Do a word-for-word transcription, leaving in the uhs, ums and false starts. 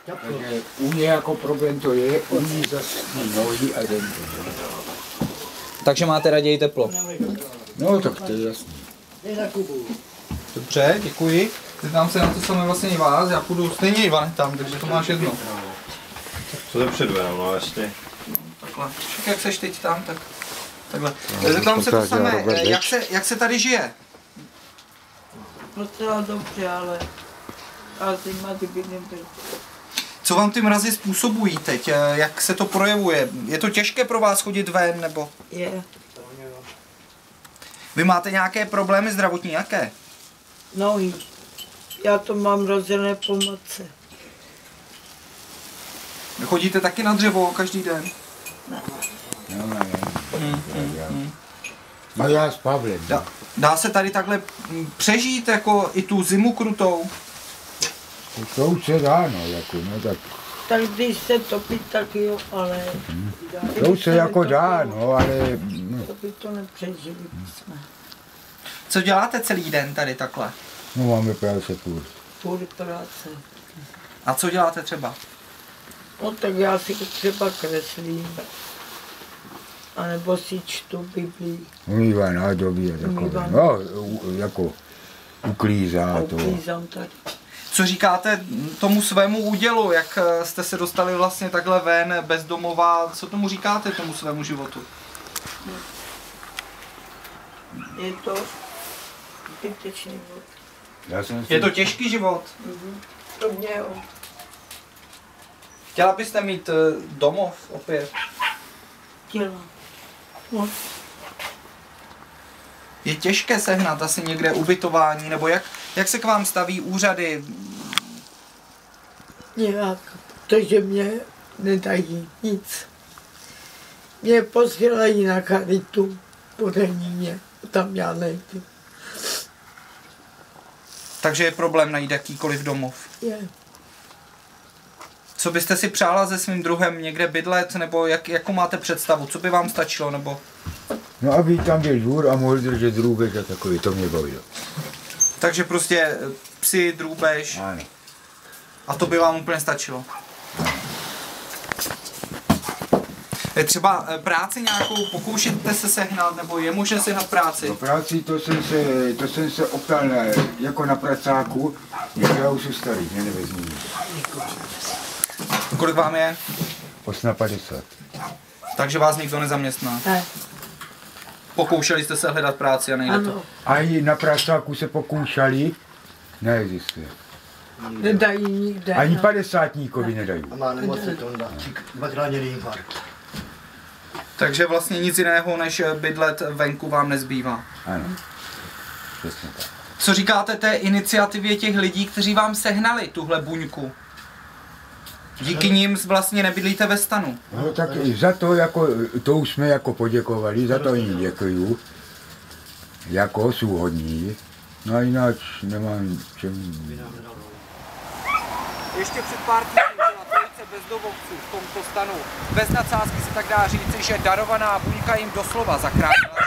Takže u mě jako problém to je, u ní zase nohy a den. Takže máte raději teplo? No tak to je jasný. Dobře, děkuji. Zeptám se na to samé vlastně i vás, já půjdu stejně Ivan tam, takže to máš jedno. Co to předu jenom, no ještě. Takhle, však jak seš teď tam, tak takhle. Zeptám se to samé, jak se, jak se tady žije? Docela dobře, ale ale zima, kdyby nebyl. Co vám ty mrazy způsobují teď? Jak se to projevuje? Je to těžké pro vás chodit ven, nebo? Je. Vy máte nějaké problémy zdravotní, jaké? Nohy. Já to mám rozdělené po matce. Chodíte taky na dřevo každý den? Ne. No, no, no. Hmm, hmm, hmm. No já s Pavlem. Dá, dá se tady takhle přežít jako i tu zimu krutou? To už se dá, no, jako, no tak. Tak když se topí, tak jo, ale... Hmm. To už se jako dá, no, ale... No. To by to nepřežili jsme. Co děláte celý den tady takhle? No máme práce furt. Furt práce. A co děláte třeba? No tak já si třeba kreslím. A nebo si čtu Biblii. Umývá nádobí a takové. Umývá. No, u, jako uklízá A to. uklízám tady. Co říkáte tomu svému údělu, jak jste se dostali vlastně takhle ven, bezdomová, co tomu říkáte tomu svému životu? Je to zbytečný život. Já jsem si... Je to těžký život. Mhm. To mě jo. Chtěla byste mít domov opět? Chtěla. No. Je těžké sehnat asi někde ubytování, nebo jak, jak se k vám staví úřady? Nějak, protože mě nedají nic. Mě posílají na charitu po Deníně, tam já nejdu. Takže je problém najít jakýkoliv domov. Je. Co byste si přála se svým druhem někde bydlet, nebo jak, jakou máte představu, co by vám stačilo, nebo? No aby tam byl dvůr a mohl držet drůbež a takový, to mě bavilo. Takže prostě psi, drůbež. Ano. A to by vám úplně stačilo. Třeba práci nějakou pokoušíte se sehnat, nebo je možné sehnat práci? Do práci to jsem se, to jsem se optal na, jako na pracáku, já už jsem starý, mě nevezmí. Kolik vám je? osmapadesát. Takže vás nikdo nezaměstná. Ne. Pokoušeli jste se hledat práci a nejde to? Ano. A i na pracáku se pokoušeli, neexistuje. Nedají nikde. Ani no. padesátníkovi nedají. A má nemocný to dá, dvakrát měli infarkt. Takže vlastně nic jiného než bydlet venku vám nezbývá. Ano, přesně tak. Co říkáte té iniciativě těch lidí, kteří vám sehnali tuhle buňku? Díky nim vlastně nebydlíte ve stanu. No tak za to, jako, to už jsme jako poděkovali, za to jim děkuju. Jako jsou hodní, no a jinak nemám čem... Ještě před pár týdny byla trojice bezdomovců v tomto stanu. Bez nadsázky se tak dá říci, že darovaná buňka jim doslova zachránila